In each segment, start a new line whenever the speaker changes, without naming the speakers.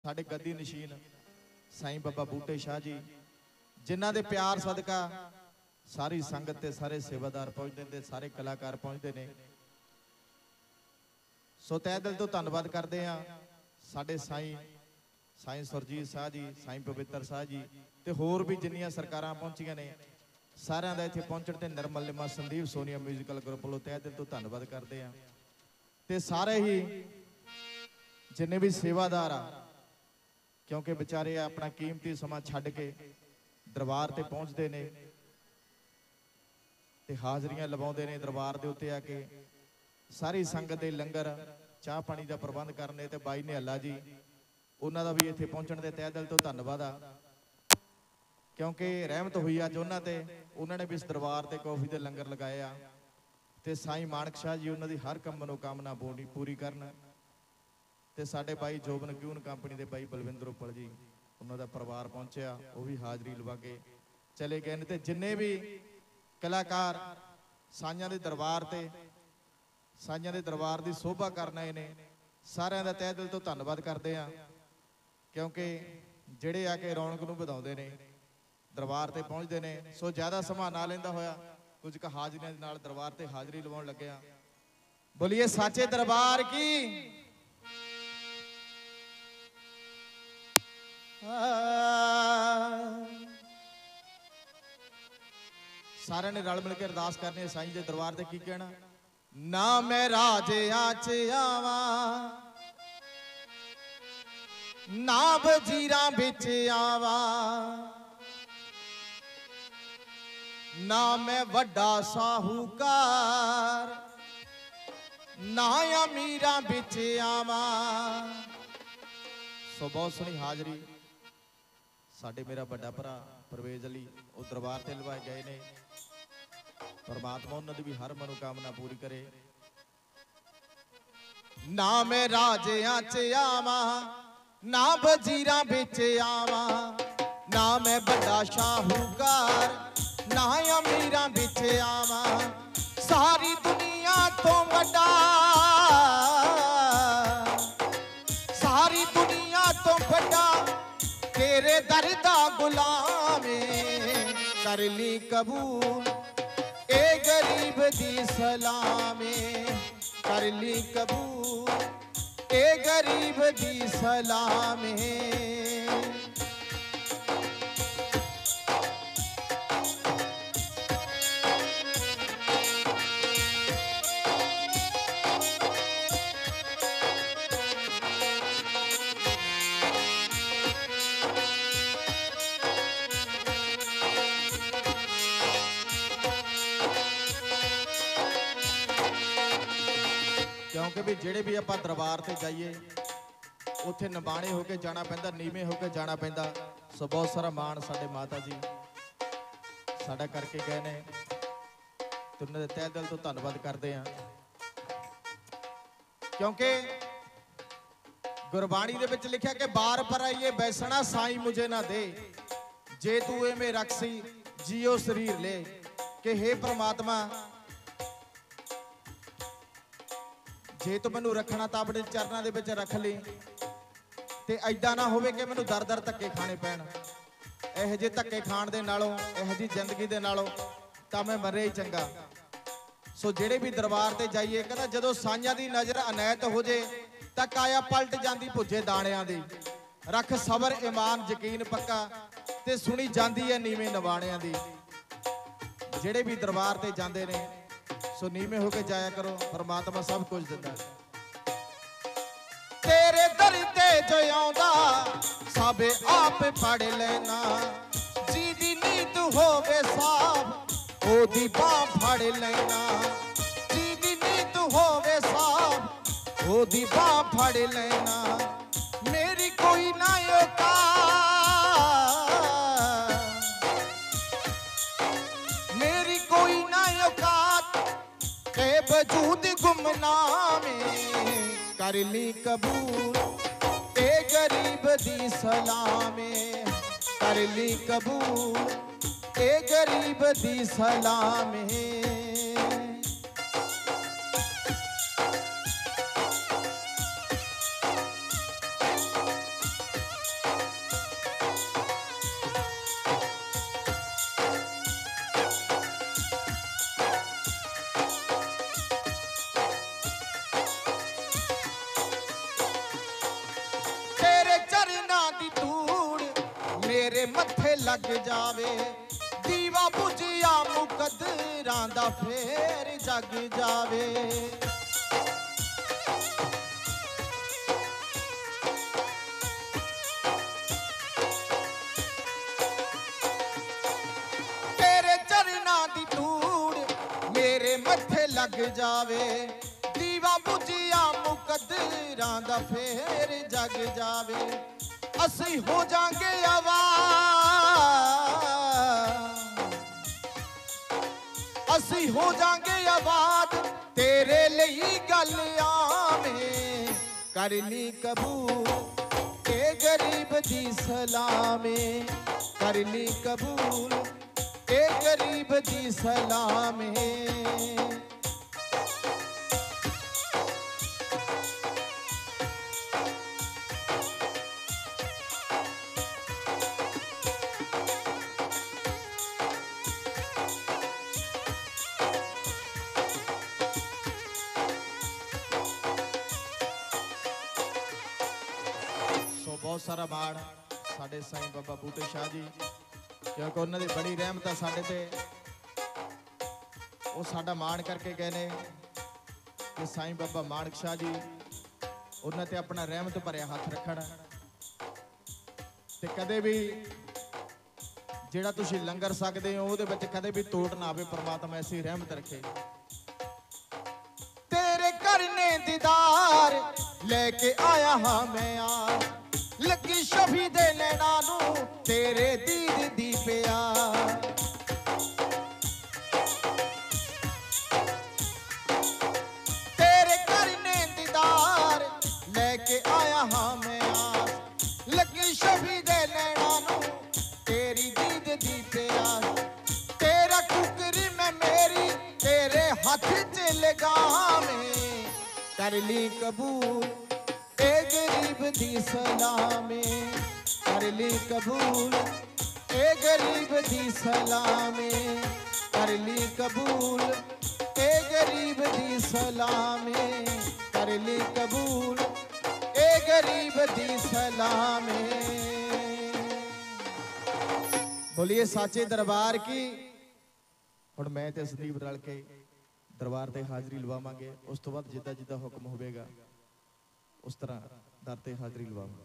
साडे गद्दी नशीन साईं बाबा बूटे शाह जी जिन्हां दे प्यार सदका सारी संगत ते सारे सेवादार पहुंचते हैं, सारे कलाकार पहुंचते हैं। सो तह दिल तो धन्नवाद करते हैं साडे साईं सुरजीत शाह जी, साईं पवित्र शाह जी ते होर भी जिन्नियां सरकारां पहुंचियां ने सारियां दा इत्थे पहुंचण ते निर्मल निमा संदीप सोनिया म्यूजिकल ग्रुप वालों तह दिल तो धन्नवाद करते हैं। ते सारे ही जिन्ने भी सेवादार आ क्योंकि बेचारे अपना कीमती समा छड्ड के दरबार ते पहुंचते ने ते हाजरियां लवाउंदे ने दरबार दे उत्ते आके सारी संगत दे लंगर चाह पानी का प्रबंध करने ते बाई निहला जी उन्हां दा भी इत्थे पहुंचण दे तह दिल तो धन्नवाद आ क्योंकि रहमत हुई अज उन्हां ते उन्होंने भी इस दरबार ते कॉफी दे लंगर लगाए आ ते साईं मानक शाह जी उन्हां दी हर कम मनोकामना पूरी करन ते साडे भाई जोबन क्यून कंपनी के भाई बलविंदर उपल जी उन्होंने परिवार पहुंचा वो भी हाजरी लवा के चले गए ने ते जिन्ने भी कलाकार साइयां दे दरबार ते साइयां दे दरबार की शोभा करना ने सारियां दा तह दिल तो धन्नवाद करते हैं क्योंकि जिहड़े आके रौनक नूं वधाउंदे ने दरबार ते पहुंचते हैं। सो ज़्यादा समा ना लैंदा होया कुछ क हाजरियां दे नाल दरबार ते हाजरी लवाउण लगे आ। बोलिए साचे दरबार की सारे ने रल मिल के अरदास करने साईं दे दरबार ते की कहना ना मैं राजे आच आवा ना वजीरा बिच आवा ना मैं वड्डा साहूकार ना अमीरा बिच आवा। सो बहुत सोहनी हाजरी साडे मेरा बड़ा भरा परवेज अली वो दरबार ते लवाए गए ने। परमात्मा उन्होंने भी हर मनोकामना पूरी करे। ना मैं राजियां च आवा ना वजीरा बिच आवा ना मैं बड़ा शाहूकार ना अमीरा बिच आवा सारी दुनिया तो बड़ा सारी दुनिया तो बड़ा तेरे दर दा गुलाम कर ली कबूल ए गरीब दी सलामे कर ली कबूल ए गरीब दी सलामे। क्योंकि भी जेड़े भी आप दरबार से जाइए उत्थे नबाणे होके जाना पैंदा नीवें होके जाना पैंदा। सो बहुत सारा मान साडे माता जी साडा करके गए ने ते उन्हां दे तह दिल तो धन्नवाद करते हैं क्योंकि गुरबाणी दे विच लिखिया कि बार पर आइए बैसना साईं मुझे ना दे जे तू एवें रखसी जियो शरीर ले कि हे परमात्मा जे तू मैनू रखना तो अपने चरणों के रख ली ते ऐदा ना होवे कि मैनू दर दर धक्के खाने पैण। इहो जे धक्के खाण दे नालों इहो जी जिंदगी दे नालों तां मैं मरे ही चंगा। सो जेड़े भी दरबार ते जाइए कहता जदों साइयां दी नज़र अनैत हो जे तां काया पलट जांदी भुजे दाणियां दी। रख सबर ईमान यकीन पक्का ते सुनी जांदी है नीवें नवाणियां दी। जेड़े भी दरबार ते जांदे ने सो नीवे होके जाया करो परमात्मा सब कुछ दिंदा। तेरे दर ते जो आउंदा सब आप पढ़ लेना जी दी नीत होवे साहब ओदी बाह फड़ लेना जी दी नीत होवे साहब ओदी बाह फड़ लेना मेरी कोई ना मेरी कोई ना वजूद गुमनामे कर ली कबूल ए गरीब दी सलामे कर ली कबूल ए गरीब दी सलामे। मथे लग जावे, दीवा बुझिया मुकद्दरां दा फेर जग जावे। तेरे चरना दी धूड़ मेरे मथे लग जावे, दीवा बुझिया मुकद्दरां दा फेर जग जावे। असी हो जांगे आबाद, असी हो जांगे आबाद, तेरे लिए गल आवे। कर ली कबूल ए गरीब दी सलामे, कर ली कबूल ए गरीब दी सलामे। बहुत सारा माण साडे साईं बाबा बूटे शाह जी, क्योंकि उन्होंने बड़ी रहमत है साडे ते। वो साडा माण करके गए ने कि साईं बाबा माणक शाह जी उन्होंने ते अपना रहमत भरिया हाथ रखना ते कदे भी जिहड़ा तुसीं लंगर सकदे हो उहदे विच कदे भी तोड़ ना आवे। परमात्मा ऐसी रहमत रखे। तेरे करने दीदार लेके आया हाँ मैं यार, लगी शफी दे नैना नू तेरे दीद दी प्यार। तेरे करने दीदार लेके आया हाँ मैं यार, लगी शफी दे नैना नू तेरी दीद दी प्यार। तेरा कुकरी में मेरी तेरे हाथ च लगावे, कर ली कबूल ए गरीब दी सलामे, कर ली कबूल ए गरीब दी सलामे, कर ली कबूल ए गरीब दी सलामे, कर ली कबूल ए गरीब दी सलामे। बोलिए साचे दरबार की। हुण मैं ते संदीप रल के दरबार ते हाजरी लवावांगे, उस तो बाद जिद्दां जिद्दां हुक्म होवेगा उस तरह दर ते हाजरी लवाऊंगा।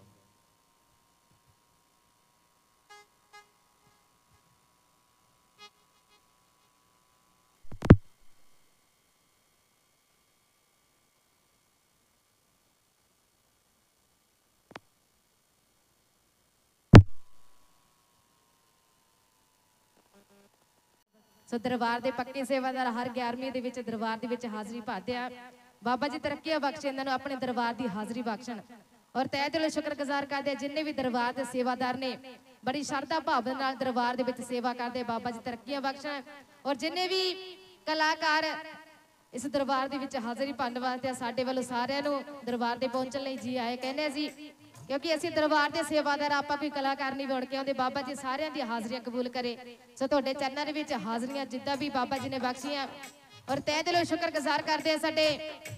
सो दरबार के पक्के सेवादार हर 11वीं दे विच दरबार दे विच हाजरी पाते आ। बाबा जी तरक्कियां बख्शे, इन्हां नूं अपने दरबार की हाजरी बख्शण और तहे दिलों शुक्रगुजार करते जिन्ने भी दरबार के सेवादार ने बड़ी श्रद्धा भाव नाल दरबार दे विच सेवा करते। बाबा जी तरक्कियां बख्शण और जिन्ने भी कलाकार इस दरबार दे विच हाजरी पाने वास्ते साडे वालों सारिआं नूं दरबार ते पहुंचण लई जी आए कहने जी, क्योंकि असीं दरबार के सेवादार आपां कोई कलाकार नहीं बन के आउंदे। बाबा जी सारिआं दी हाजरियां कबूल करे। सो तुहाडे चरनां दे विच हाजरियां जिद्दां भी बाबा जी ने बख्शियां और तहे दिलों शुक्रगुजार करदे आ साडे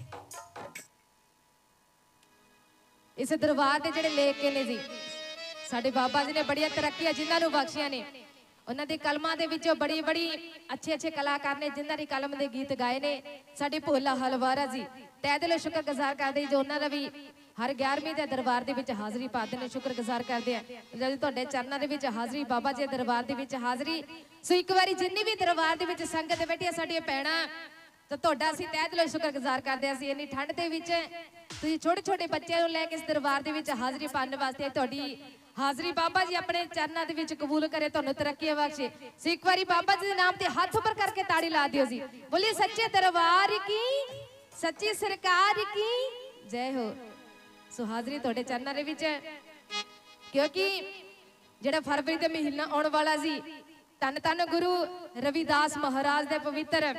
इस दरबार के जिहड़े लेके ने जी। साडे बाबा जी ने बड़ियां तरक्कियां जिन्हां नूं बख्शियां ने, उन्हां दी कलमां दे विचों बड़ी बड़ी अच्छे अच्छे कलाकार ने जिन्हां दी कलम दे गीत गाए ने। साडे भोला हलवारा जी तहे दिलों शुक्रगुजार करदे जो उन्हां दा भी हर 11वीं दे दरबार दे विच हाजरी पाते ने। शुक्रगुजार करदे आ जद तुहाडे चरनां दे विच हाजरी, बाबा जी दरबार दे विच हाजरी। सो एक बारी जिन्नी भी दरबार दे विच संगत बैठी साडियां भैणां तो तुहाडा असीं तहे दिलों शुक्रगुजार करदे आ। असीं इन्नी ठंड दे विच तुसीं छोटे छोटे बच्चों नूं लैके इस दरबार दे विच हाजरी पाने वास्ते तुहाडी हाजरी बाबा जी अपने चरनां दे विच कबूल करे, तुहानूं तरक्की बख्शे। सो एक बारी बाबा जी दे नाम ते हाथ ऊपर करके ताड़ी ला दिओ जी। बोलिए सच्चे दरबार की, सच्ची सरकार की जय हो। सो हाजरी तुहाडे चरनां दे विच, क्योंकि जिहड़ा फरवरी दे महीना आउण वाला जी, धन धन गुरु रविदास महाराज दे पवित्र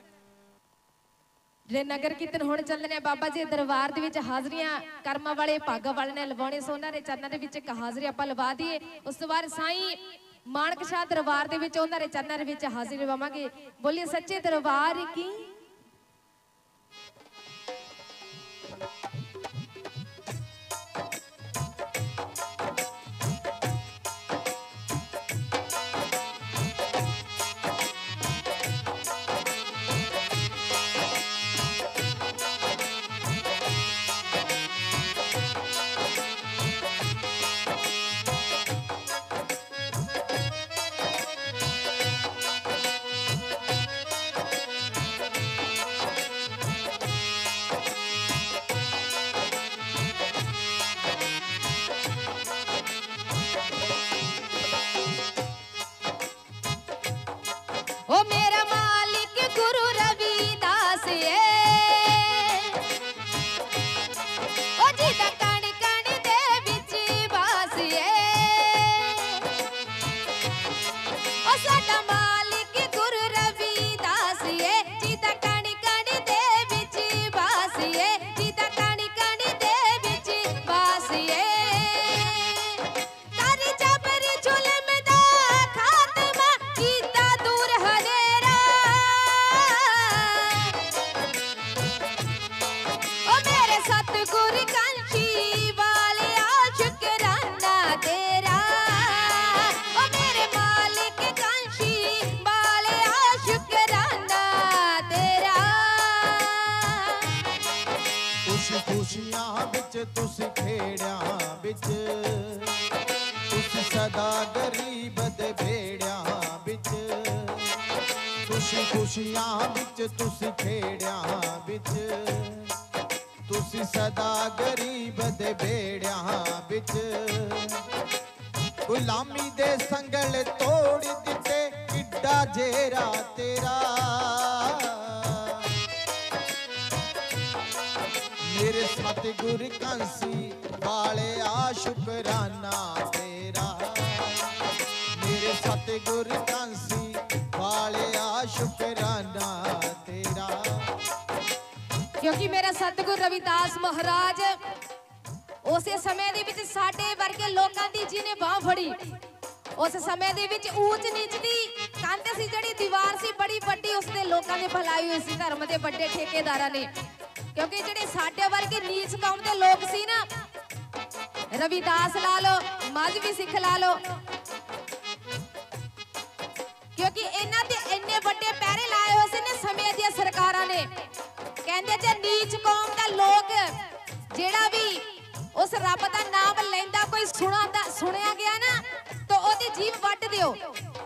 जे नगर कीर्तन होने चलने बाबा जी दरबार दे विच हाजरियां कर्मा वाले भागा वाले ने लवाने। सो उन्हां दे चरनां दे विच एक हाजरी आपां लवा दईए। उस तो बाद साईं माणक शाह दरबार दे विच उन्हां दे चरनां दे विच हाजरी लवावांगे। बोलिए सच्चे दरबार की।
ਵਿੱਚ, ਤੁਸੀਂ ਸਦਾ ਗਰੀਬ ਦੇ ਬੇੜਿਆਂ ਵਿੱਚ, ਤੁਸੀਂ ਖੁਸ਼ੀਆਂ ਵਿੱਚ, ਤੁਸੀਂ ਖੇੜਿਆਂ ਵਿੱਚ, ਤੁਸੀਂ ਸਦਾ ਗਰੀਬ ਦੇ ਬੇੜਿਆਂ ਵਿੱਚ, ਗੁਲਾਮੀ ਦੇ ਸੰਗਲ ਤੋੜ ਦਿੱਤੇ, ਕਿੱਡਾ ਜੇਰਾ ਤੇਰਾ। ਮੇਰੇ ਸਤਿਗੁਰ ਕਾਂਸੀ ਵਾਲਿਆ ਸ਼ੁਕਰਾਨਾ ਤੇਰਾ, ਮੇਰੇ ਸਤਿਗੁਰ ਕਾਂਸੀ ਵਾਲਿਆ ਸ਼ੁਕਰਾਨਾ ਤੇਰਾ।
ਕਿਉਂਕਿ ਮੇਰਾ ਸਤਿਗੁਰ ਰਵਿਦਾਸ ਮਹਾਰਾਜ ਉਸੇ ਸਮੇਂ ਦੇ ਵਿੱਚ ਸਾਡੇ ਵਰਗੇ ਲੋਕਾਂ ਦੀ ਜਿਹਨੇ ਬਾਹ ਫੜੀ, ਉਸ ਸਮੇਂ ਦੇ ਵਿੱਚ ਊਚ ਨੀਚ ਦੀ ਕੰਧ ਸੀ, ਜਿਹੜੀ ਦੀਵਾਰ ਸੀ ਬੜੀ ਵੱਡੀ, ਉਸਦੇ ਲੋਕਾਂ ਨੇ ਫੈਲਾਈ ਹੋਈ ਸੀ ਧਰਮ ਦੇ ਵੱਡੇ ਠੇਕੇਦਾਰਾਂ ਨੇ। ਕਿਉਂਕਿ ਜਿਹੜੇ ਸਾਡੇ ਵਰਗੇ ਨੀਚ ਕੌਮ ਦੇ ਲੋਕ ਸੀ ਨਾ, ਰਵਿਦਾਸ ਲਾ ਲਓ, ਮਜ਼੍ਹਬੀ ਸਿੱਖ ਲਾ ਲਓ, ਕਿਉਂਕਿ ਇਹਨਾਂ ਦੇ ਇੰਨੇ ਵੱਡੇ ਪਹਿਰੇ ਲਾਏ ਹੋਏ ਸੀ ਨੇ ਸਮੇਂ ਦੀਆਂ ਸਰਕਾਰਾਂ ਨੇ। ਕਹਿੰਦੇ ਜੇ ਨੀਚ ਕੌਮ ਦਾ ਲੋਕ ਜਿਹੜਾ ਵੀ ਉਸ ਰੱਬ ਦਾ ਨਾਮ ਲੈਂਦਾ, ਕੋਈ ਸੁਣਿਆ ਗਿਆ ਨਾ, ਤਾਂ ਉਹਦੀ ਜੀਭ ਵੱਢ ਦਿਓ।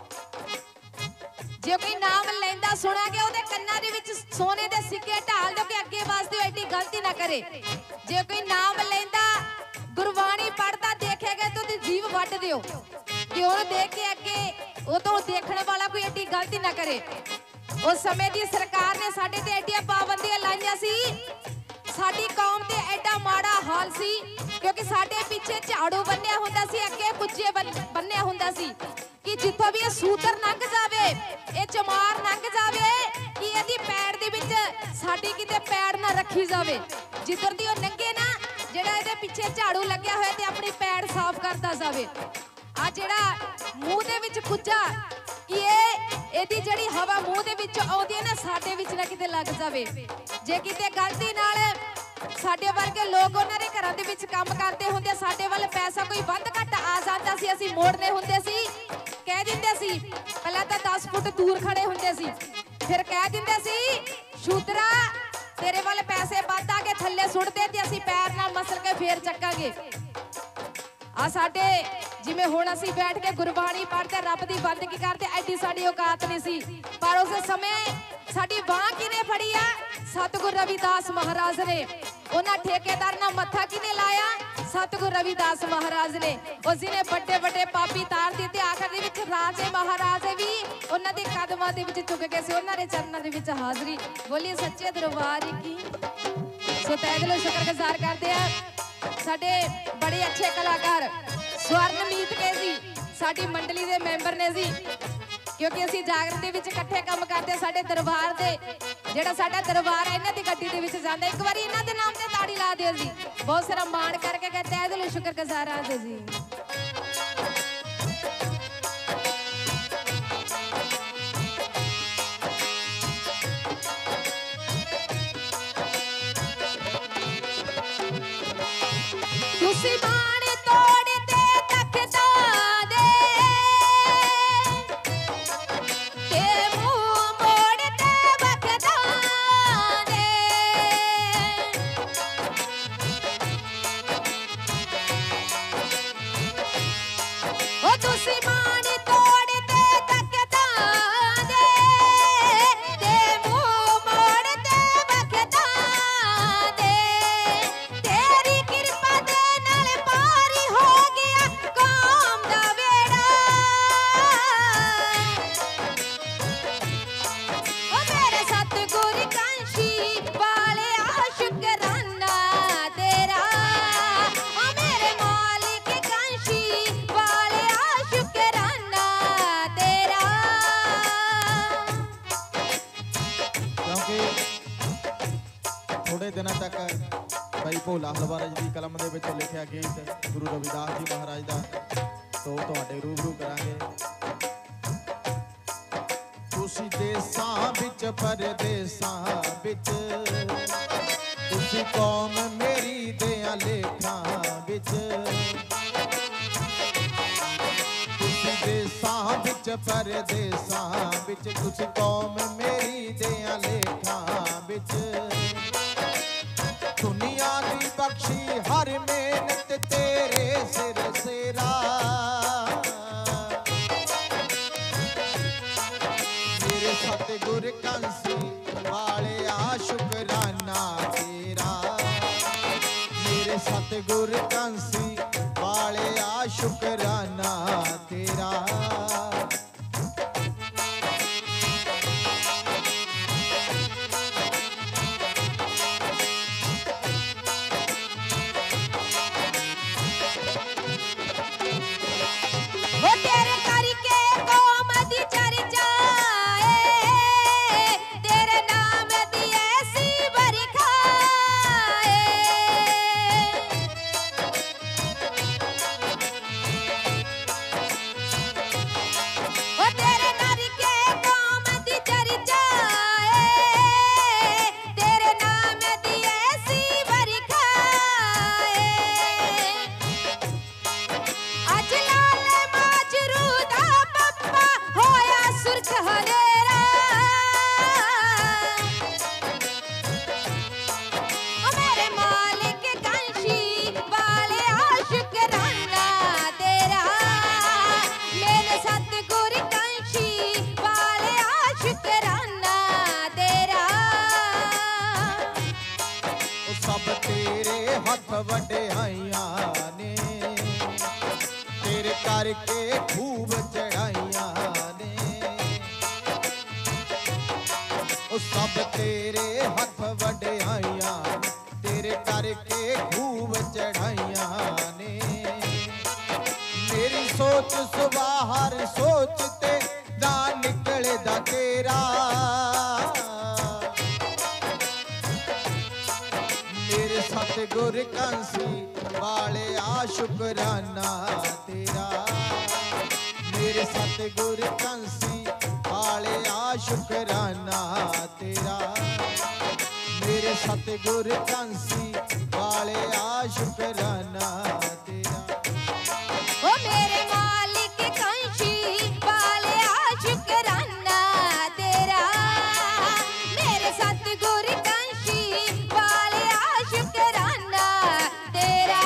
ਜੇ ਕੋਈ ਨਾਮ ਲੈਂਦਾ ਸੁਣਿਆ ਗਿਆ, ਉਹਦੇ ਕੰਨਾਂ ਦੇ ਵਿੱਚ ਸੋਨੇ ਦੇ ਸਿੱਕੇ ਢਾਲ ਦਿਓ ਕਿ ਅੱਗੇ ਵਾਸਤੇ ਐਡੀ ਗਲਤੀ ਨਾ ਕਰੇ। ਜੇ ਕੋਈ ਨਾਮ ਲੈਂਦਾ, ਗੁਰਬਾਣੀ ਪੜ੍ਹਦਾ ਦੇਖਿਆ ਗਿਆ ਤਾਂ ਉਹਦੀ ਜੀਭ ਵੱਢ ਦਿਓ ਕਿ ਉਹਨੂੰ ਦੇਖ ਕੇ ਅੱਗੇ ਉਹ ਤੋਂ ਦੇਖਣ ਵਾਲਾ ਕੋਈ ਐਡੀ ਗਲਤੀ ਨਾ ਕਰੇ। ਉਸ ਸਮੇਂ ਦੀ ਸਰਕਾਰ ਨੇ ਸਾਡੇ ਤੇ ਐਡੀਆਂ ਪਾਬੰਦੀਆਂ ਲਾਈਆਂ ਸੀ, ਸਾਡੀ ਕੌਮ ਤੇ ਐਡਾ ਮਾੜਾ ਹਾਲ ਸੀ, ਕਿਉਂਕਿ ਸਾਡੇ ਪਿੱਛੇ ਝਾੜੂ ਬੰਨਿਆ ਹੁੰਦਾ ਸੀ, ਅੱਗੇ ਕੁੱਜੇ ਬੰਨਿਆ ਹੁੰਦਾ ਸੀ ਕਿ ਜਿੱਥੋਂ ਵੀ ਇਹ ਸੂਤਰ ਲੰਘ ਜਾਵੇ, ਇਹ ਚਮਾਰ ਲੰਘ ਜਾਵੇ, ਕਿ ਇਹਦੀ ਪੈੜ ਦੇ ਵਿੱਚ ਸਾਡੀ ਕਿਤੇ ਪੈੜ ਨਾ ਰੱਖੀ ਜਾਵੇ। ਜਿੱਧਰ ਦੀ ਉਹ ਲੰਘੇ ਨਾ, ਜਿਹੜਾ ਇਹਦੇ ਪਿੱਛੇ ਝਾੜੂ ਲੱਗਿਆ ਹੋਇਆ ਤੇ ਆਪਣੀ ਪੈੜ ਸਾਫ਼ ਕਰਦਾ ਜਾਵੇ। ਆ ਜਿਹੜਾ ਮੂੰਹ ਦੇ ਵਿੱਚ ਕੁੱਜਾ, ਕਿ ਇਹਦੀ ਜਿਹੜੀ ਹਵਾ ਮੂੰਹ ਦੇ ਵਿੱਚ ਆਉਂਦੀ ਹੈ ਨਾ, ਸਾਡੇ ਵਿੱਚ ਨਾ ਕਿਤੇ ਲੱਗ ਜਾਵੇ। ਜੇ ਕਿਤੇ ਗਲਤੀ ਨਾਲ ਸਾਡੇ ਵਰਗੇ ਲੋਕ ਉਹਨਾਂ ਦੇ ਘਰਾਂ ਦੇ ਵਿੱਚ ਕੰਮ ਕਰਦੇ ਹੁੰਦੇ, ਸਾਡੇ ਵੱਲ ਪੈਸਾ ਕੋਈ ਵੱਧ ਘੱਟ ਆ ਜਾਂਦਾ ਸੀ, ਅਸੀਂ ਮੋੜਨੇ ਹੁੰਦੇ ਸੀ, ਕਹਿ ਦਿੰਦੇ ਸੀ, ਪਹਿਲਾਂ ਤਾਂ 10 ਫੁੱਟ ਦੂਰ ਖੜੇ ਹੁੰਦੇ ਸੀ, ਫਿਰ ਕਹਿ ਦਿੰਦੇ ਸੀ ਸ਼ੂਦਰਾ ਤੇਰੇ ਵੱਲ ਪੈਸੇ ਵੱਧ ਆ ਕੇ ਥੱਲੇ ਸੁੱਟਦੇ ਤੇ ਅਸੀਂ ਪੈਰ ਨਾਲ ਮਸਲ ਕੇ ਫੇਰ ਚੱਕਾਂਗੇ। ਆ ਸਾਡੇ ਜਿਵੇਂ ਹੁਣ ਅਸੀਂ ਬੈਠ ਕੇ ਗੁਰਬਾਣੀ ਪੜ੍ਹਦੇ, ਰੱਬ ਦੀ ਬੰਦਗੀ ਕਰਦੇ, ਐਡੀ ਸਾਡੀ ਔਕਾਤ ਨਹੀਂ ਸੀ, ਪਰ ਉਸ ਸਮੇਂ ਸਾਡੀ ਬਾਂਹ ਕਿਨੇ ਫੜੀ ਆ? ਸਤਿਗੁਰ ਰਵਿਦਾਸ ਮਹਾਰਾਜ ਨੇ। ਉਹਨਾਂ ਠੇਕੇਦਾਰ ਨਾਲ ਮੱਥਾ ਕਿਨੇ ਲਾਇਆ? ਸਤਿਗੁਰ ਰਵਿਦਾਸ ਮਹਾਰਾਜ ਨੇ। ਉਸ ਜਿਹਨੇ ਵੱਡੇ ਵੱਡੇ ਪਾਪੀ ਤਾਰ ਦਿੱਤੇ, ਆਖਰ ਦੇ ਵਿੱਚ ਰਾਜੇ ਮਹਾਰਾਜੇ ਵੀ ਉਹਨਾਂ ਦੇ ਕਦਮਾਂ ਦੇ ਵਿੱਚ ਝੁਕ ਗਏ ਸੀ, ਉਹਨਾਂ ਦੇ ਚਰਨਾਂ ਦੇ ਵਿੱਚ ਹਾਜ਼ਰੀ। ਬੋਲੀਏ ਸੱਚੇ ਦਰਬਾਰ ਕੀ। ਸੋ ਤਹਿ ਦਿਲੋਂ ਸ਼ੁਕਰਗੁਜ਼ਾਰ ਕਰਦੇ ਆ ਸਾਡੇ ਬੜੇ ਅੱਛੇ ਕਲਾਕਾਰ ਸਵਰਨਮੀਤ ਕੇ ਜੀ, ਸਾਡੀ ਮੰਡਲੀ ਦੇ ਮੈਂਬਰ ਨੇ ਜੀ, ਕਿਉਂਕਿ ਅਸੀਂ ਜਾਗਰਣ ਦੇ ਵਿੱਚ ਇਕੱਠੇ ਕੰਮ ਕਰਦੇ। ਸਾਡੇ ਦਰਬਾਰ ਦੇ ਜਿਹੜਾ ਸਾਡਾ ਦਰਬਾਰ ਹੈ, ਇਹਨਾਂ ਦੀ ਗੱਡੀ ਦੇ ਵਿੱਚ ਜਾਂਦਾ। ਇੱਕ ਵਾਰੀ ਇਹਨਾਂ ਦੇ ਨਾਮ ਤੇ ਤਾੜੀ ਲਾ ਦਿਓ ਜੀ, ਬਹੁਤ ਸਾਰਾ ਮਾਣ ਕਰਕੇ ਕਹਿੰਦੇ ਆ ਦਿਲੋਂ ਸ਼ੁਕਰਗੁਜ਼ਾਰ ਆ ਜੀ। ਤੁਸੀਂ ਬਾਣ ਤੋੜਦੇ ਤਖਤਾਂ ਦੇ, ਤੇ ਮੂੰਹ ਮੋੜਦੇ ਵਖਤਾਂ ਦੇ, ਉਹ ਤੁਸੀਂ ਬਾਣ ਤੋੜਦੇ ਤਖਤਾਂ ਦੇ, ਤੇ ਮੂੰਹ ਮੋੜਦੇ ਵਖਤਾਂ ਦੇ, ਤੇਰੀ ਕਿਰਪਾ ਦੇ ਨਾਲ ਪਾਰੀ ਹੋ ਗਿਆ ਕੌਮ ਦਾ ਵੇੜਾ। ਉਹ ਮੇਰੇ ਸਤਿਗੁਰ ਕਾਂਸ਼ੀ ਵਾਲਿਆ ਸ਼ੁਕਰਾਨਾ ਤੇਰਾ, ਉਹ ਮੇਰੇ ਮਾਲਿਕ ਕਾਂਸ਼ੀ ਵਾਲਿਆ ਸ਼ੁਕਰਾਨਾ ਤੇਰਾ।
ਕਿਉਂਕਿ ਥੋੜੇ ਦਿਨਾਂ ਤੱਕ ਭਾਈ ਭੋਲਾ ਹਲਵਾਰਾ ਜੀ ਦੀ ਕਲਮ ਦੇ ਵਿੱਚ ਲਿਖਿਆ ਗੀਤ ਗੁਰੂ ਰਵਿਦਾਸ ਜੀ ਮਹਾਰਾਜ ਦਾ, ਤੋਂ ਤੁਹਾਡੇ ਰੂਬਰੂ ਕਰਾਂਗੇ। ਤੁਸੀਂ ਦੇਸਾਂ ਵਿੱਚ ਪਰਦੇਸਾਂ ਵਿੱਚ, ਤੁਸੀਂ ਕੌਮ ਮੇਰੀ ਦਿਆਂ ਲੇਖਾਂ ਵਿੱਚ, ਤੁਸੀਂ ਦੇਸਾਂ ਵਿੱਚ ਪਰਦੇਸਾਂ ਵਿੱਚ, ਤੁਸੀਂ ਕੌਮ ਮੇਰੀ ਦਿਆਂ ਲੇਖਾਂ ਵਿੱਚ, ਦੁਨੀਆ ਦੀ ਬਖਸ਼ੀ ਹਰ ਮਿਹਨਤ ਤੇਰੇ शुकराना तेरा।
वो तेरे करके कौम दी चर्चा है, तेरे नाम दी ऐसी बरखा है। वो तेरे करके कौम दी चर्चा है, तेरे नाम दी ऐसी बरखा है। अज लाल माजरू दा पप्पा होया सुर्ख हरेरा, ओ मेरे मालिक कंशी वाले शुकराना तेरा। मेरे सतगुर कंशी वाले शुकराना तेरा।
ਉਹ ਸਭ ਤੇਰੇ ਹੱਥ ਵਡਿਆਈਆਂ ਨੇ, ਤੇਰੇ ਕਰਕੇ ਖੂਬ ਚੜਾਈਆਂ ਨੇ। ਉਹ ਸਭ ਤੇਰੇ ਹੱਥ ਵਡਿਆਈਆਂ, ਤੇਰੇ ਕਰਕੇ ਖੂਬ ਚੜਾਈਆਂ ਨੇ। ਮੇਰੀ ਸੋਚ ਸੁਬਾਹਰ ਸੋਚ ਤੇ ਨਾ ਨਿਕਲਦਾ ਤੇਰਾ। मेरे सतगुर कंसी वाले शुकराना तेरा। मेरे सतगुर कंसी वाले शुकराना तेरा। मेरे सतगुर कंसी वाले शुकराना तेरा।
ओ मेरे मालिक कंशी वाले शुकराना तेरा। मेरे सतगुर कंशी वाले शुकराना तेरा।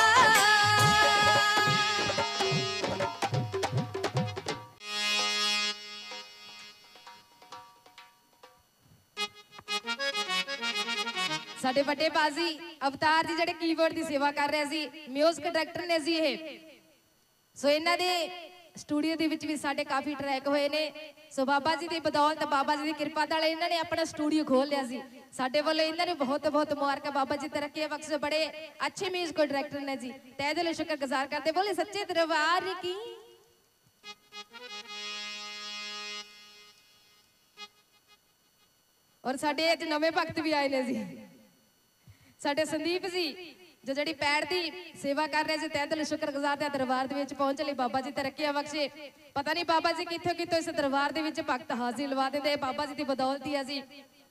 ਸਾਡੇ ਵੱਡੇ ਬਾਜ਼ੀ ਅਵਤਾਰ ਜੀ ਜਿਹੜੇ ਕੀਬੋਰਡ ਦੀ ਸੇਵਾ ਕਰ ਰਹੇ ਸੀ, ਮਿਊਜ਼ਿਕ ਡਾਇਰੈਕਟਰ ਨੇ ਜੀ ਇਹ। ਸੋ ਇਹਨਾਂ ਦੇ ਸਟੂਡੀਓ ਦੇ ਵਿੱਚ ਵੀ ਸਾਡੇ ਕਾਫੀ ਟਰੈਕ ਹੋਏ ਨੇ। ਸੋ ਬਾਬਾ ਜੀ ਦੀ ਬਦੌਲਤ, ਬਾਬਾ ਜੀ ਦੀ ਕਿਰਪਾ ਨਾਲ ਇਹਨਾਂ ਨੇ ਆਪਣਾ ਸਟੂਡੀਓ ਖੋਲ ਲਿਆ ਸੀ। ਸਾਡੇ ਵੱਲੋਂ ਇਹਨਾਂ ਨੂੰ ਬਹੁਤ ਬਹੁਤ ਮੁਬਾਰਕਾਂ। ਬਾਬਾ ਜੀ ਤਰੱਕੀ ਬਖਸ਼ੇ। ਬੜੇ ਅੱਛੇ ਮਿਊਜ਼ਿਕ ਡਾਇਰੈਕਟਰ ਨੇ ਜੀ, ਤਹਿ ਦਿਲੋਂ ਸ਼ੁਕਰਗੁਜ਼ਾਰ ਕਰਦੇ। ਬੋਲੇ ਸੱਚੇ ਦਰਬਾਰ ਕੀ। ਔਰ ਸਾਡੇ ਅੱਜ ਨਵੇਂ ਭਗਤ ਵੀ ਆਏ ਨੇ ਜੀ, ਸਾਡੇ ਸੰਦੀਪ ਜੀ ਜੋ ਜਿਹੜੀ ਪੈੜ ਦੀ ਸੇਵਾ ਕਰ ਰਹੇ ਸੀ। ਤਹਿ ਦਿਲੋਂ ਸ਼ੁਕਰਗੁਜ਼ਾਰ ਦੇ ਦਰਬਾਰ ਦੇ ਵਿੱਚ ਪਹੁੰਚ ਲਈ। ਬਾਬਾ ਜੀ ਤਰੱਕੀਆਂ ਬਖਸ਼ੇ। ਪਤਾ ਨਹੀਂ ਬਾਬਾ ਜੀ ਕਿੱਥੋਂ ਕਿੱਥੋਂ ਇਸ ਦਰਬਾਰ ਦੇ ਵਿੱਚ ਭਗਤ ਹਾਜ਼ਰੀ ਲਵਾ ਦਿੰਦੇ। ਬਾਬਾ ਜੀ ਦੀ ਬਦੌਲਤ ਹੀ ਆ ਜੀ।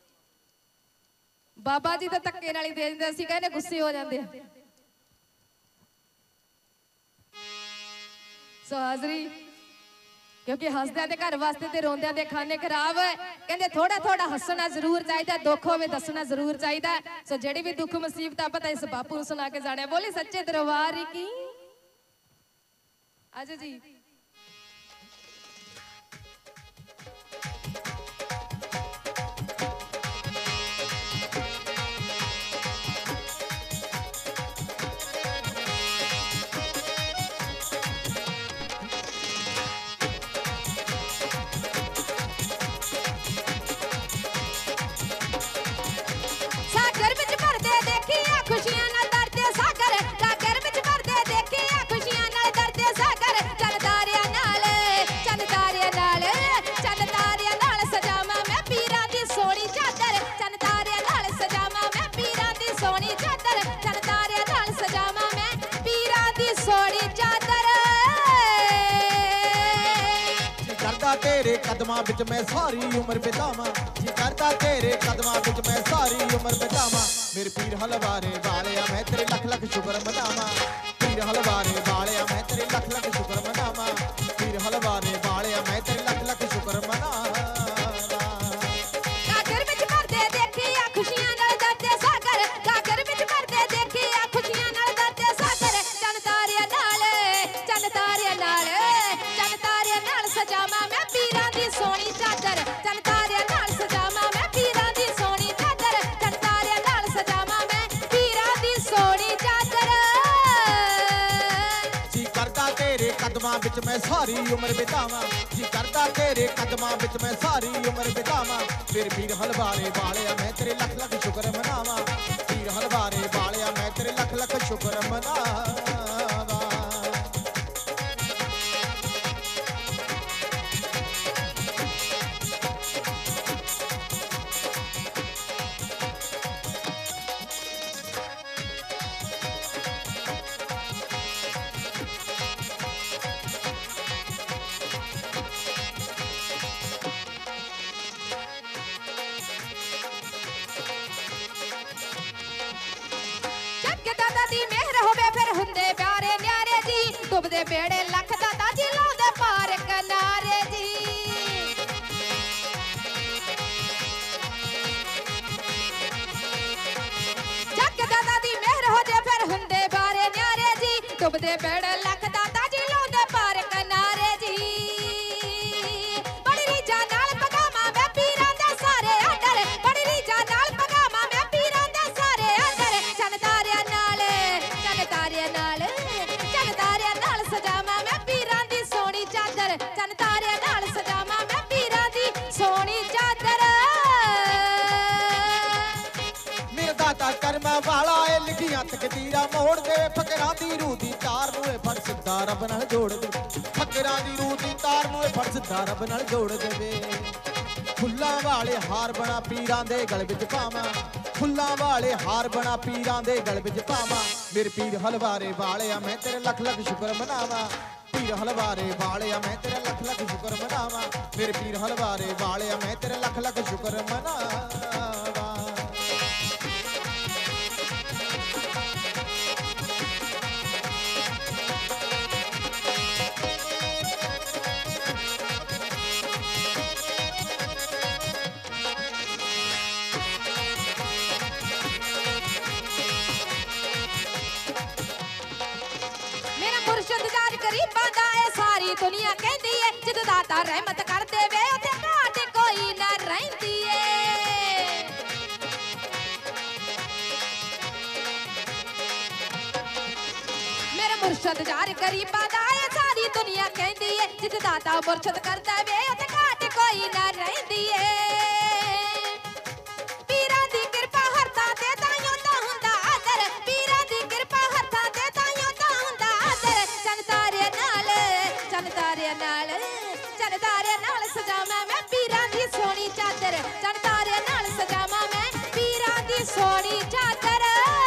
ਬਾਬਾ ਜੀ ਤਾਂ ਧੱਕੇ ਨਾਲ ਹੀ ਦੇ ਦਿੰਦੇ, ਅਸੀਂ ਕਹਿੰਦੇ ਗੁੱਸੇ ਹੋ ਜਾਂਦੇ ਆ। ਸੋ ਹਾਜ਼ਰੀ, ਕਿਉਂਕਿ ਹੱਸਦਿਆਂ ਦੇ ਘਰ ਵਾਸਤੇ ਤੇ ਰੋਂਦਿਆਂ ਦੇ ਖਾਨੇ ਖਰਾਬ। ਕਹਿੰਦੇ ਥੋੜਾ ਥੋੜਾ ਹੱਸਣਾ ਜ਼ਰੂਰ ਚਾਹੀਦਾ, ਦੁੱਖ ਹੋਵੇ ਦੱਸਣਾ ਜ਼ਰੂਰ ਚਾਹੀਦਾ। ਸੋ ਜਿਹੜੀ ਵੀ ਦੁੱਖ ਮੁਸੀਬਤ ਆ ਪਤਾ ਇਸ ਬਾਪੂ ਨੂੰ ਸੁਣਾ ਕੇ ਜਾਣਿਆ। ਬੋਲੇ ਸੱਚੇ ਦਰਬਾਰ ਕੀ। ਆਜੋ ਜੀ। ਸਾਗਰ ਵਿੱਚ ਭਰਦੇ ਦੇਖੀਆਂ ਖੁਸ਼ੀਆਂ ਨਾਲ ਦਰਦੇ ਸਾਗਰ। ਸਾਗਰ ਵਿੱਚ ਭਰਦੇ ਦੇਖੀਆਂ ਖੁਸ਼ੀਆਂ ਨਾਲ ਦਰਦੇ ਸਾਗਰ। ਚੰਨ ਤਾਰਿਆਂ ਨਾਲ, ਚੰਨ ਤਾਰਿਆਂ ਨਾਲ, ਚੰਨ ਤਾਰਿਆਂ ਨਾਲ ਸਜਾਵਾਂ ਮੈਂ ਪੀਰਾਂ ਦੀ ਸੋਹਣੀ ਚਾਦਰ। ਚੰਨ ਤਾਰਿਆਂ ਨਾਲ ਸਜਾਵਾਂ ਮੈਂ ਪੀਰਾਂ ਦੀ ਸੋਹਣੀ ਚਾਦਰ। ਚੰਨ ਤਾਰਿਆਂ ਨਾਲ ਸਜਾਵਾਂ ਮੈਂ ਪੀਰਾਂ ਦੀ ਸੋਹਣੀ ਚਾਦਰ।
ਕਰਦਾ ਤੇਰੇ ਕਦਮਾਂ ਵਿੱਚ ਮੈਂ ਸਾਰੀ ਉਮਰ ਬਿਤਾਵਾਂ। ਜੀ ਕਰਦਾ ਤੇਰੇ ਕਦਮਾਂ ਵਿੱਚ ਮੈਂ ਸਾਰੀ ਉਮਰ ਬਿਤਾਵਾਂ। ਮੇਰੇ ਪੀਰ ਹਲਵਾਰੇ ਵਾਲਿਆ ਮੈਂ ਤੇਰੇ ਲੱਖ ਲੱਖ ਸ਼ੁਕਰ ਮਨਾਵਾਂ। ਪੀਰ ਹਲਵਾਰੇ ਵਾਲਿਆ ਮੈਂ ਤੇਰੇ ਲੱਖ ਲੱਖ ਸ਼ੁਕਰ ਮਨਾਵਾਂ। ਪੀਰ ਹਲਵਾਰੇ ਵਾਲਿਆ ਮੈਂ ਤੇਰੇ ਲੱਖ ਲੱਖ ਸ਼ੁਕਰ ਮਨਾਵਾਂ।
ਸਾਗਰ ਵਿੱਚ ਭਰਦੇ ਦੇਖੀਆਂ ਖੁਸ਼ੀਆਂ ਨਾਲ ਦਰਦੇ ਸਾਗਰ। ਸਾਗਰ ਵਿੱਚ ਭਰਦੇ ਦੇਖੀਆਂ ਖੁਸ਼ੀਆਂ ਨਾਲ ਦਰਦੇ ਸਾਗਰ। ਚੰਨ ਤਾਰਿਆਂ ਨਾਲ, ਚੰਨ ਤਾਰਿਆਂ ਨਾਲ, ਚੰਨ ਤਾਰਿਆਂ ਨਾਲ ਸਜਾਵਾਂ ਮੈਂ ਪੀਰਾਂ ਦੀ ਸੋਹਣੀ ਚਾਦਰ। ਚੰਨ ਤਾਰਿਆਂ ਨਾਲ ਸਜਾਵਾਂ ਮੈਂ ਪੀਰਾਂ ਦੀ ਸੋਹਣੀ ਚਾਦਰ। ਚੰਨ ਤਾਰਿਆਂ ਨਾਲ ਸਜਾਵਾਂ ਮੈਂ ਪੀਰਾਂ ਦੀ ਸੋਹਣੀ ਚਾਦਰ।
तेरे कदमां विच मैं सारी उम्र बितावां, जी करदा तेरे कदमां विच मैं सारी उम्र बितावां। मेरे पीर हलवारे वालिया मैं तेरे लख लख शुक्र मनावां, पीर हलवारे वालिया मैं तेरे लख लख शुक्र मनावां।
डुबदे बेड़े लख दादा जी लाउंदे पार किनारे जी। जग दादा दी मेहर हो जे फिर हुंदे बारे न्यारे जी, डुबदे बेड़े लख दादा जी लाउंदे पार किनारे जी। बड़ी रीझां नाल पगावां मैं पीरां दे सारे आडर, बड़ी रीझां नाल पगावां मैं पीरां दे सारे आडर। चन तारियां नाल चन तारियां नाल चन तारियां नाल सजावां मैं पीरां दी सोहणी चादर, चन तारियां नाल सजावां मैं पीरां दी सोहणी चादर।
मेरा दाता करमा वाला ए लिखियां तकदीरां मोड़ दे, फकरां दी रूह दी तार नूं ए फड़ सिद्धा रब नाल जोड़ दे, फकरां दी रूह दी तार नूं ए फड़ सिद्धा रब नाल जोड़ देवे। फुल्लां वाले हार बना पीरां दे गल विच पावां, फुल्लां वाले हार बना पीरां दे गल विच पावां। मेरे पीर हलवारे वालिया मैं तेरे लख लख शुक्र मनावां, पीर हलवारे वालिया मैं तेरे लख लख शुक्र मनावां। मेरे पीर हलवारे वालिया मैं तेरे लख लख शुक्र मनावां।
दुनिया कहती है जिद दाता रहमत कर देवे उते घाट कोई ना रहिंदी है। मेरे मुर्शद जार गरीबा दा है सारी दुनिया कहती है जिद दाता मुर्शद कर देवे उते घाट कोई ना रहिंदी है। पीरां दी कृपा हर थां ते ताइयों दा हुंदा आदर, पीरां दी कृपा हर थां ते ताइयों दा हुंदा आदर। चन तारे नाल चन तारे नाल चन तारे नाल सजावां मैं पीरां दी सोहणी चादर, चन तारे नाल सजावां मैं पीरां दी सोहणी चादर।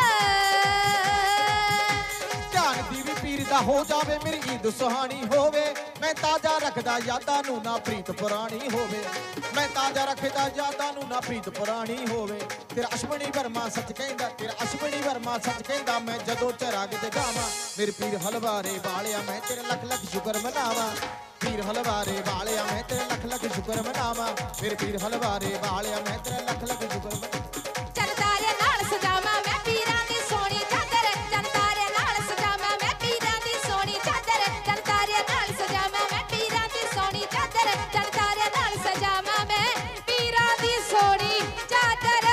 ध्यान दी भी पीर दा हो जावे मेरी ईद सुहानी होवे, मैं ताजा रखदा यादां नूं ना प्रीत पुरानी होवे, मैं ताजा रखदा यादां नूं ना प्रीत पुरानी होवे। तेरा अश्वनी वर्मा सच कहंदा, तेरा अश्वनी वर्मा सच कहंदा मैं जदों चराग ते गावां। मेरे पीर हलवारे वालिया मैं तेरे लख लख शुक्र मनावां, पीर हलवारे वालिया मैं तेरे लख लख शुक्र मनावां। मेरे पीर हलवारे वालिया मैं तेरे लख लख शुक्र मनावां।
चन तारे नाल सजावां मैं पीरां दी सोहणी चादर, चन तारे नाल सजावां मैं पीरां दी सोहणी चादर, चन तारे नाल सजावां मैं पीरां दी सोहणी चादर, चन तारे नाल सजावां मैं पीरां दी सोहणी चादर।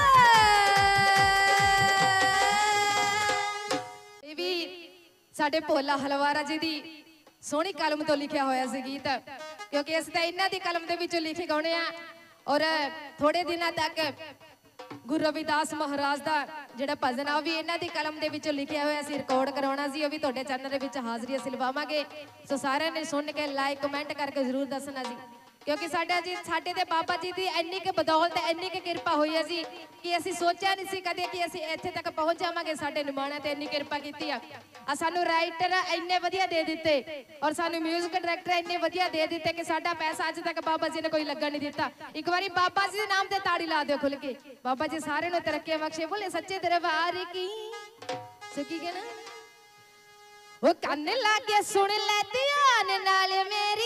ਇਹ ਵੀ ਸਾਡੇ ਭੋਲਾ ਹਲਵਾਰਾ ਜੀ ਦੀ ਸੋਹਣੀ ਕਲਮ ਤੋਂ ਲਿਖਿਆ ਹੋਇਆ ਸੀ ਗੀਤ, ਕਿਉਂਕਿ ਅਸੀਂ ਤਾਂ ਇਹਨਾਂ ਦੀ ਕਲਮ ਦੇ ਵਿੱਚੋਂ ਲਿਖੇ ਗਾਉਣੇ ਆ। ਔਰ ਥੋੜੇ ਦਿਨਾਂ ਤੱਕ ਗੁਰੂ ਰਵਿਦਾਸ ਮਹਾਰਾਜ ਦਾ ਜਿਹੜਾ ਭਜਨ ਆ ਉਹ ਵੀ ਇਹਨਾਂ ਦੀ ਕਲਮ ਦੇ ਵਿੱਚੋਂ ਲਿਖਿਆ ਹੋਇਆ ਸੀ, ਰਿਕਾਰਡ ਕਰਾਉਣਾ ਸੀ, ਉਹ ਵੀ ਤੁਹਾਡੇ ਚੈਨਲ ਦੇ ਵਿੱਚ ਹਾਜ਼ਰੀ ਅਸੀਂ ਲਵਾਵਾਂਗੇ। ਸੋ ਸਾਰਿਆਂ ਨੇ ਸੁਣ ਕੇ ਲਾਈਕ ਕਮੈਂਟ ਕਰਕੇ ਜ਼ਰੂਰ ਦੱਸਣਾ ਜੀ, ਕਿਉਂਕਿ ਸਾਡੇ ਤੇ ਬਾਬਾ ਜੀ ਦੀ ਇੰਨੀ ਕੁ ਬਦੌਲਤ ਇੰਨੀ ਕੁ ਕਿਰਪਾ ਹੋਈ ਹੈ ਜੀ ਕਿ ਅਸੀਂ ਸੋਚਿਆ ਨਹੀਂ ਸੀ ਕਦੇ ਕਿ ਅਸੀਂ ਇੱਥੇ ਤੱਕ ਪਹੁੰਚ ਜਾਵਾਂਗੇ। ਸਾਡੇ ਨਿਮਾਣਿਆਂ ਤੇ ਇੰਨੀ ਕਿਰਪਾ ਕੀਤੀ ਆ, ਸਾਨੂੰ ਰਾਈਟਰ ਇੰਨੇ ਵਧੀਆ ਦੇ ਦਿੱਤੇ ਔਰ ਸਾਨੂੰ ਮਿਊਜ਼ਿਕ ਡਾਇਰੈਕਟਰ ਇੰਨੇ ਵਧੀਆ ਦੇ ਦਿੱਤੇ ਕਿ ਸਾਡਾ ਪੈਸਾ ਅੱਜ ਤੱਕ ਬਾਬਾ ਜੀ ਨੇ ਕੋਈ ਲੱਗਣ ਨਹੀਂ ਦਿੱਤਾ। ਇੱਕ ਵਾਰੀ ਬਾਬਾ ਜੀ ਦੇ ਨਾਮ ਤੇ ਤਾੜੀ ਲਾ ਦਿਓ ਖੁੱਲ ਕੇ। ਬਾਬਾ ਜੀ ਸਾਰਿਆਂ ਨੂੰ ਤਰੱਕੀਆਂ ਬਖਸ਼ੇ, ਬੋਲੇ ਸੱਚੇ ਦਰਬਾਰ ਕੀ। ਸੋ ਕੀ ਕਹਿਣਾ, ਉਹ ਕੰਨ ਲਾ ਕੇ ਸੁਣ ਲੈ ਧਿਆਨ ਨਾਲ ਮੇਰੀ,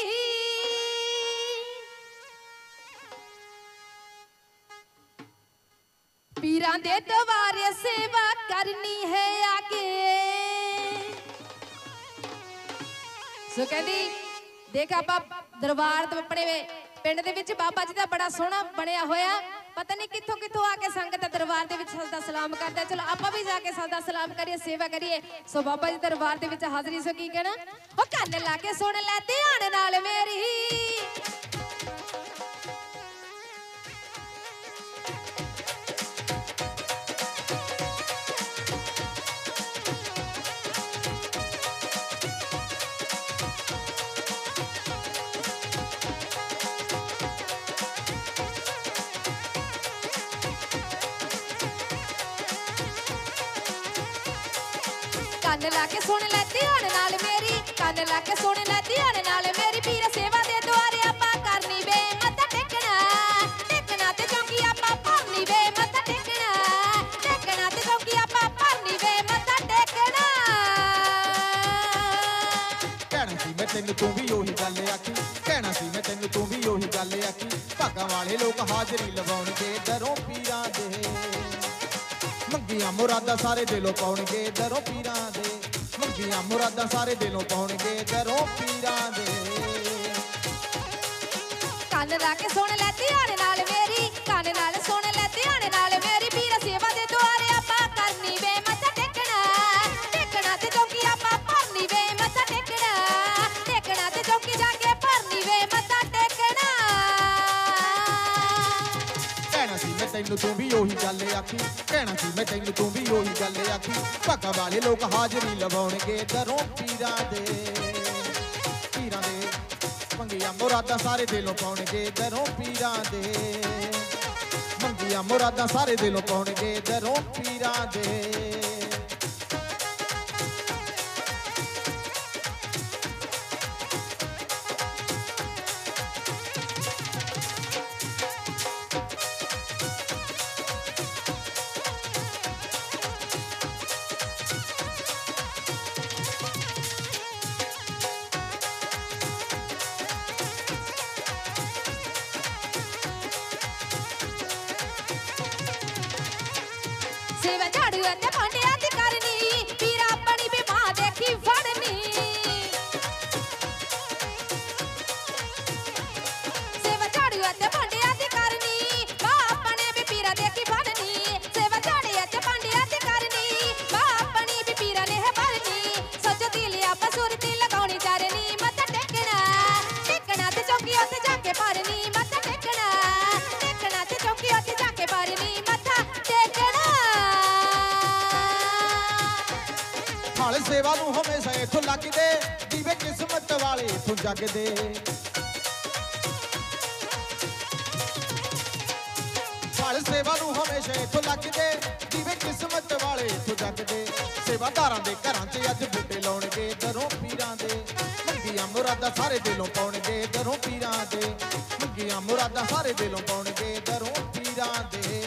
ਪੀਰਾਂ ਦੇ ਦਵਾਰੇ ਸੇਵਾ ਕਰਨੀ ਹੈ ਆ ਕੇ। ਸੋ ਕਹਿੰਦੀ ਦੇਖ ਆਪਾਂ ਦਰਬਾਰ ਤੋਂ ਆਪਣੇ ਪਿੰਡ ਦੇ ਵਿੱਚ ਬਾਬਾ ਜੀ ਦਾ ਬੜਾ ਸੋਹਣਾ ਬਣਿਆ ਹੋਇਆ ਪਤਾ ਨਹੀਂ ਕਿੱਥੋਂ ਕਿੱਥੋਂ ਆ ਕੇ ਸੰਗਤ ਦਰਬਾਰ ਦੇ ਵਿੱਚ ਸਜਦਾ ਸਲਾਮ ਕਰਦਾ। ਚਲੋ ਆਪਾਂ ਵੀ ਜਾ ਕੇ ਸਜਦਾ ਸਲਾਮ ਕਰੀਏ, ਸੇਵਾ ਕਰੀਏ। ਸੋ ਬਾਬਾ ਜੀ ਦਰਬਾਰ ਦੇ ਵਿੱਚ ਹਾਜ਼ਰੀ ਸੋ ਕੀ ਕਹਿਣਾ, ਉਹ ਕੰਨ ਲਾ ਕੇ ਸੁਣ ਲੈ ਧਿਆਨ ਨਾਲ ਮੇਰੀ, ਕੰਨ ਲਾ ਕੇ ਸੁਣ ਲੈ ਧਿਆਨ ਨਾਲ ਮੇਰੀ, ਕੰਨ ਲਾ ਕੇ ਸੁਣ ਲੈ ਧਿਆਨ ਨਾਲ ਮੇਰੀ। ਪੀਰ ਸੇਵਾ ਦੇ ਦੁਆਰੇ ਆਪਾਂ ਕਰਨੀ ਵੇ ਮੱਥਾ ਟੇਕਣਾ, ਟੇਕਣਾ ਤੇ ਚੌਂਕੀ ਆਪਾਂ ਭਰਨੀ ਵੇ ਮੱਥਾ ਟੇਕਣਾ, ਟੇਕਣਾ ਤੇ ਚੌਂਕੀ ਆਪਾਂ ਭਰਨੀ ਵੇ ਮੱਥਾ ਟੇਕਣਾ।
ਕਹਿਣਾ ਸੀ ਮੈਂ ਤੈਨੂੰ ਤੂੰ ਵੀ ਉਹੀ ਗੱਲ ਆਖੀ, ਕਹਿਣਾ ਸੀ ਮੈਂ ਤੈਨੂੰ ਤੂੰ ਵੀ ਉਹੀ ਗੱਲ ਆਖੀ। ਭਾਗਾਂ ਵਾਲੇ ਲੋਕ ਹਾਜ਼ਰੀ ਲਵਾਉਣਗੇ ਦਰੋਂ ਪੀਰਾਂ ਦੇ, ਮੰਗੀਆਂ ਮੁਰਾਦਾਂ ਸਾਰੇ ਦਿਲੋਂ ਪਾਉਣਗੇ ਦਰੋਂ ਪੀਰਾਂ ਦੇ, ਮੰਗੀਆਂ ਮੁਰਾਦਾਂ ਸਾਰੇ ਦਿਲੋਂ ਪਾਉਣਗੇ ਦਰੋਂ ਪੀਰਾਂ ਦੇ।
ਕੰਨ ਲਾ ਕੇ ਸੁਣ ਲੈ ਧਿਆਨ ਨਾਲ ਮੇਰੀ, ਕੰਨ ਨਾਲ ਸੁਣ ਲੈ ਧਿਆਨ ਨਾਲ ਮੇਰੀ। ਪੀਰ ਸੇਵਾ ਦੇ ਦੁਆਰੇ ਆਪਾਂ ਕਰਨੀ ਵੇ ਮੱਥਾ ਟੇਕਣਾ, ਟੇਕਣਾ ਤੇ ਚੌਂਕੀ ਆਪਾਂ ਭਰਨੀ ਵੇ ਮੱਥਾ ਟੇਕਣਾ, ਟੇਕਣਾ ਤੇ ਚੌਂਕੀ ਜਾ ਕੇ ਭਰਨੀ ਵੇ ਮੱਥਾ ਟੇਕਣਾ।
ਕਹਿਣਾ ਸੀ ਮੈਂ ਤੈਨੂੰ ਤੂੰ ਵੀ ਉਹੀ ਗੱਲ ਆਖੀ, ਕਹਿਣਾ ਸੀ ਮੈਂ ਤੈਨੂੰ ਤੂੰ ਵੀ ਉਹੀ ਗੱਲ ਆਖੀ। ਭਾਗਾਂ ਵਾਲੇ ਲੋਕ ਹਾਜ਼ਰੀ ਲਵਾਉਣਗੇ ਦਰੋਂ ਪੀਰਾਂ ਦੇ, ਪੀਰਾਂ ਦੇ ਮੰਗੀਆਂ ਮੁਰਾਦਾਂ ਸਾਰੇ ਦਿਲੋਂ ਪਾਉਣਗੇ ਦਰੋਂ ਪੀਰਾਂ ਦੇ, ਮੰਗੀਆਂ ਮੁਰਾਦਾਂ ਸਾਰੇ ਦਿਲੋਂ ਪਾਉਣਗੇ ਦਰੋਂ ਪੀਰਾਂ ਦੇ।
ਸੇਵਾ ਝਾੜੂ ਅਤੇ ਭਾਂਡਿਆਂ ਦੀ ਕਰਨੀ, ਪੀਰ ਆਪਣੀ ਵੀ ਮਾਂ ਦੇਖੀ ਫੜਨੀ। ਸੇਵਾ ਝਾੜੂ ਅਤੇ ਭਾਂਡਿਆਂ ਦੀ ਕਰਨੀ, ਮਾਂ ਆਪਣੇ ਵੀ ਪੀਰਾਂ ਦੇਖੀ ਫੜਨੀ। ਸੇਵਾ ਝਾੜੂ ਅਤੇ ਭਾਂਡਿਆਂ ਦੀ ਕਰਨੀ, ਮਾਂ ਆਪਣੀ ਵੀ ਪੀਰਾਂ ਨੇ ਭਰਨੀ। ਸੱਜਦੀ ਲਿਆ ਬਸੁਰਤੀ ਲਗਾਉਣੀ ਚਰਨੀ, ਮੱਥਾ ਟੇਕਣਾ, ਟੇਕਣਾ ਤੇ ਚੌਂਕੀ ਉੱਤੇ ਜਾ ਕੇ ਭਰਨੀ ਮੱਥਾ ਟੇਕਣਾ, ਟੇਕਣਾ ਤੇ ਚੌਂਕੀ ਉੱਤੇ ਜਾ ਕੇ ਭਰਨੀ ਮੱਥਾ ਟੇਕਣਾ।
ਹਾਲ ਸੇਵਾ ਨੂੰ ਹਮੇਸ਼ਾ ਇੱਥੋਂ ਲੱਗਦੇ, ਦੀਵੇ ਕਿਸਮਤ ਵਾਲੇ ਇੱਥੋਂ ਜਗਦੇ। ਹਾਲ ਸੇਵਾ ਨੂੰ ਹਮੇਸ਼ਾ ਇੱਥੋਂ ਲੱਗਦੇ, ਦੀਵੇ ਕਿਸਮਤ ਵਾਲੇ ਇੱਥੋਂ ਜਗਦੇ। ਸੇਵਾਦਾਰਾਂ ਦੇ ਘਰਾਂ 'ਚ ਅੱਜ ਬੂਟੇ ਲਾਉਣਗੇ ਦਰੋਂ ਪੀਰਾਂ ਦੇ, ਮੰਗੀਆਂ ਮੁਰਾਦਾਂ ਸਾਰੇ ਦਿਲੋਂ ਪਾਉਣਗੇ ਦਰੋਂ ਪੀਰਾਂ ਦੇ, ਮੰਗੀਆਂ ਮੁਰਾਦਾਂ ਸਾਰੇ ਦਿਲੋਂ ਪਾਉਣਗੇ ਦਰੋਂ ਪੀਰਾਂ ਦੇ।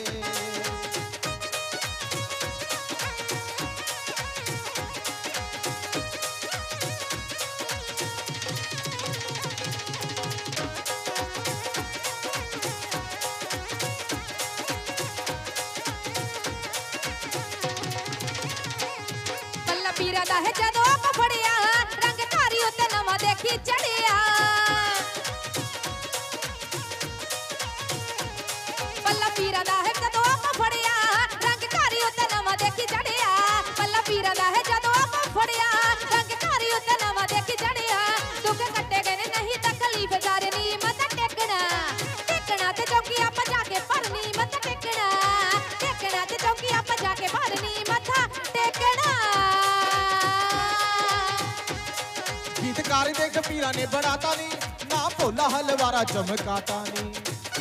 ਪੱਲਾ ਪੀਰਾਂ ਦਾ ਹੈ ਜਦੋਂ ਆਪਾਂ ਫੜਿਆ, ਰੰਗ ਧਾਰੀ ਉੱਤੇ ਨਵਾਂ ਦੇਖੀ ਚੜਿਆ। ਪੱਲਾ ਪੀਰਾਂ ਦਾ ਹੈ ਜਦੋਂ ਆਪਾਂ ਫੜਿਆ, ਰੰਗ ਧਾਰੀ ਉੱਤੇ ਨਵਾਂ ਦੇਖੀ ਚੜਿਆ। ਪੱਲਾ ਪੀਰਾਂ ਦਾ ਹੈ ਜਦੋਂ ਆਪਾਂ ਫੜਿਆ, ਰੰਗ ਧਾਰੀ ਉੱਤੇ ਨਵਾਂ ਦੇਖੀ ਚੜਿਆ। ਦੁੱਖ ਕੱਟੇ ਗਏ ਨੇ ਨਹੀਂ ਤਕਲੀਫ ਜਾਰਨੀ, ਮੱਥਾ ਟੇਕਣਾ, ਟੇਕਣਾ ਤੇ ਚੌਂਕੀ ਆਪਾਂ ਜਾ ਕੇ ਭਰਨੀ ਮੱਥਾ ਟੇਕਣਾ, ਟੇਕਣਾ ਤੇ ਚੌਂਕੀ ਆਪਾਂ ਜਾ ਕੇ ਭਰਨੀ ਮੱਥਾ ਟੇਕਣਾ।
ਗੀਤਕਾਰ ਦੇ ਕਬੀਰਾਂ ਨੇ ਬਣਾਤਾ ਨੀ, ਨਾ ਭੋਲਾ ਹਲਵਾਰਾ ਚਮਕਾਤਾ ਨੀ।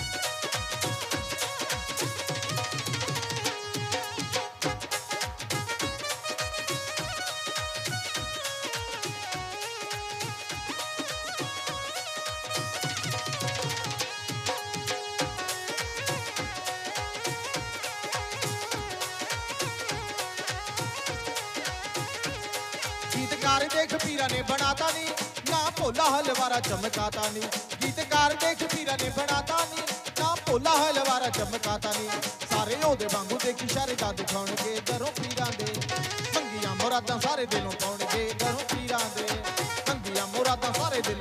ਗੀਤਕਾਰ ਦੇ ਕਬੀਰਾਂ ਨੇ ਬਣਾਤਾ ਨੀ, ਨਾ ਭੋਲਾ ਹਲਵਾਰਾ ਚਮਕਾਤਾ ਨੀ। ਗੀਤਕਾਰ ਦੇ ਕਬੀਰਾਂ ਨੇ ਬਣਾਤਾ ਨੀ, ਨਾ ਭੋਲਾ ਹਲਵਾਰਾ ਚਮਕਾਤਾ ਨੀ। ਸਾਰੇ ਉਹਦੇ ਵਾਂਗੂ ਦੇਖੀ ਸ਼ਰਦਾ ਦਿਖਾਉਣਗੇ ਦਰੋਂ ਪੀਰਾਂ ਦੇ, ਮੰਗੀਆਂ ਮੁਰਾਦਾਂ ਸਾਰੇ ਦਿਲੋਂ ਪਾਉਣਗੇ ਦਰੋਂ ਪੀਰਾਂ ਦੇ, ਮੰਗੀਆਂ ਮੁਰਾਦਾਂ ਸਾਰੇ ਦਿਲੋਂ